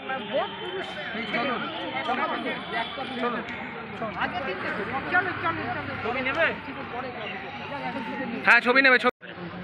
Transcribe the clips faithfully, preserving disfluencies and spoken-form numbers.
হ্যাঁ ছবি নেবে ছবি।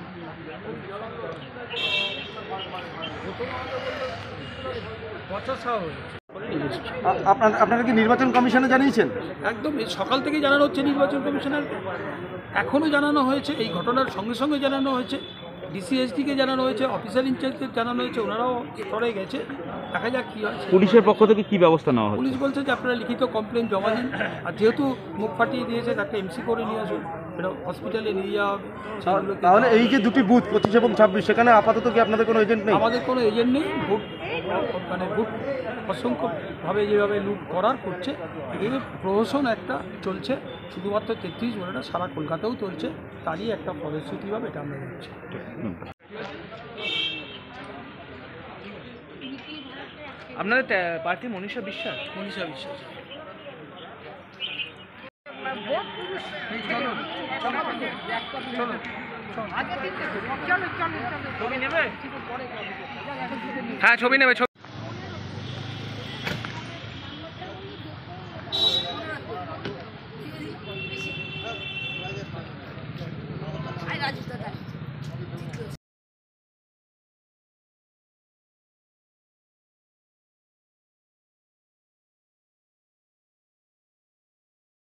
আপনারা কি নির্বাচন কমিশনে জানিয়েছেন? একদম সকাল থেকে জানানো হচ্ছে নির্বাচন কমিশনের, এখনও জানানো হয়েছে, এই ঘটনার সঙ্গে সঙ্গে জানানো হয়েছে, ডিসিএসডিকে জানানো হয়েছে, অফিসার ইনচার্জকে জানানো হয়েছে, ওনারাও স্তরে গেছে, দেখা যাক কী হয়। পুলিশের পক্ষ থেকে কী ব্যবস্থা নেওয়া হয়? পুলিশ বলছে যে আপনারা লিখিত কমপ্লেন জমা দিন, আর যেহেতু মুখ ফাটিয়ে দিয়েছে তাকে এমসি করে নিয়ে আসুন, এটা হসপিটালে নিয়ে যাওয়া হবে। তাহলে এই যে দুটি বুথ পঁচিশ এবং ছাব্বিশ, সেখানে আপাতত কি আপনাদের কোনো এজেন্ট নেই? আমাদের কোনো এজেন্ট নেই। ভোট মানে ভোট অসংখ্যভাবে যেভাবে লুট করার করছে, এদিকে প্রহসন একটা চলছে, শুধুমাত্র তেত্রিশ বলে না, সারা কলকাতাও চলছে, তারই একটা ফলশ্রুতিভাবে এটা আমরা দেখছি। আপনাদের প্রার্থী মনীষা বিশ্বাস। মনীষা বিশ্বাস। হ্যাঁ ছবি নেবে ছবি।